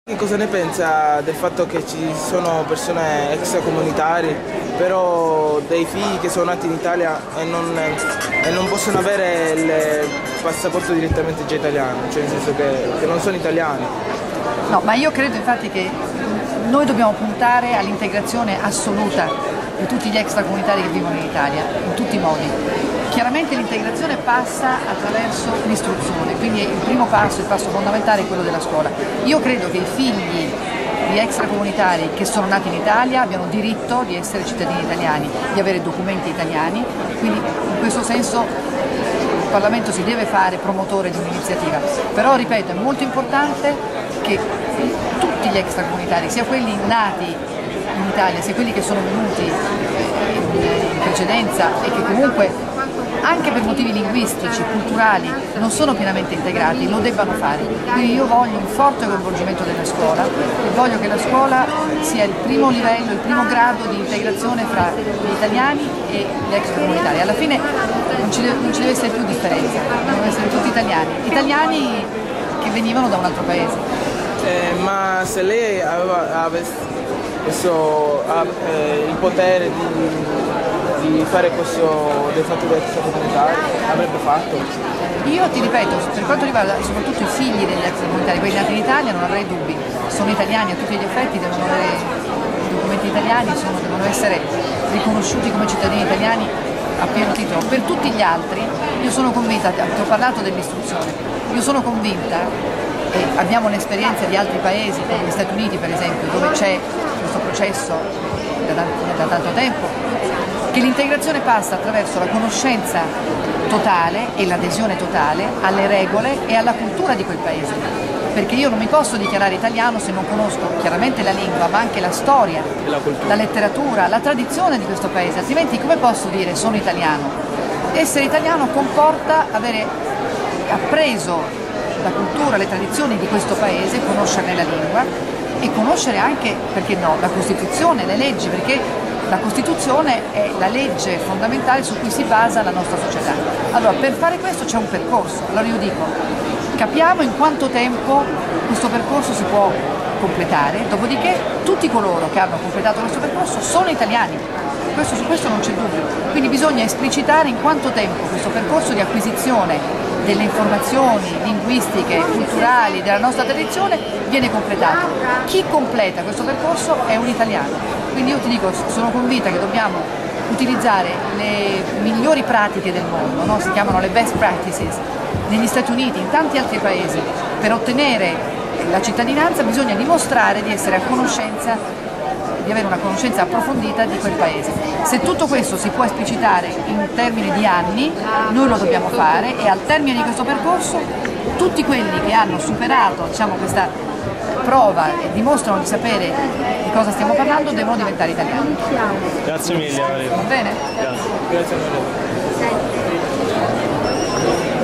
Cosa ne pensa del fatto che ci sono persone extracomunitari, però dei figli che sono nati in Italia e non possono avere il passaporto direttamente già italiano, cioè nel senso che non sono italiani? No, ma io credo infatti che noi dobbiamo puntare all'integrazione assoluta di tutti gli extracomunitari che vivono in Italia, in tutti i modi. Chiaramente l'integrazione passa attraverso l'istruzione, quindi il primo passo, il passo fondamentale è quello della scuola. Io credo che i figli di extracomunitari che sono nati in Italia abbiano diritto di essere cittadini italiani, di avere documenti italiani, quindi in questo senso il Parlamento si deve fare promotore di un'iniziativa. Però ripeto, è molto importante che tutti gli extracomunitari, sia quelli nati in Italia, sia quelli che sono venuti in precedenza e che comunque anche per motivi linguistici, culturali, non sono pienamente integrati, lo debbano fare. Quindi io voglio un forte coinvolgimento della scuola e voglio che la scuola sia il primo livello, il primo grado di integrazione fra gli italiani e gli extracomunitari. Alla fine non ci deve essere più differenza, devono essere tutti italiani che venivano da un altro paese. Ma se lei avesse il potere di fare questo del fatto di extracomunitari, avrebbe fatto? Io ti ripeto, per quanto riguarda soprattutto i figli degli extracomunitari, quelli nati in Italia, non avrei dubbi, sono italiani a tutti gli effetti, devono avere i documenti italiani, devono essere riconosciuti come cittadini italiani a pieno titolo. Per tutti gli altri io sono convinta, ti ho parlato dell'istruzione, io sono convinta, e abbiamo l'esperienza di altri paesi come gli Stati Uniti per esempio, dove c'è questo processo da tanto tempo, che l'integrazione passa attraverso la conoscenza totale e l'adesione totale alle regole e alla cultura di quel paese, perché io non mi posso dichiarare italiano se non conosco chiaramente la lingua, ma anche la storia, la letteratura, la tradizione di questo paese, altrimenti come posso dire sono italiano? Essere italiano comporta avere appreso la cultura, le tradizioni di questo paese, conoscerne la lingua e conoscere anche, perché no, la Costituzione, le leggi, perché la Costituzione è la legge fondamentale su cui si basa la nostra società. Allora, per fare questo c'è un percorso. Allora io dico, capiamo in quanto tempo questo percorso si può completare, dopodiché tutti coloro che hanno completato questo percorso sono italiani. Su questo non c'è dubbio. Quindi bisogna esplicitare in quanto tempo questo percorso di acquisizione delle informazioni linguistiche, culturali, della nostra tradizione viene completato. Chi completa questo percorso è un italiano. Quindi io ti dico, sono convinta che dobbiamo utilizzare le migliori pratiche del mondo, no? Si chiamano le best practices, negli Stati Uniti, in tanti altri paesi. Per ottenere la cittadinanza bisogna dimostrare di essere a conoscenza, di avere una conoscenza approfondita di quel paese. Se tutto questo si può esplicitare in termini di anni, noi lo dobbiamo fare e al termine di questo percorso tutti quelli che hanno superato, diciamo, questa prova e dimostrano di sapere di cosa stiamo parlando devono diventare italiani. Grazie mille. Va bene? Grazie. Grazie a voi.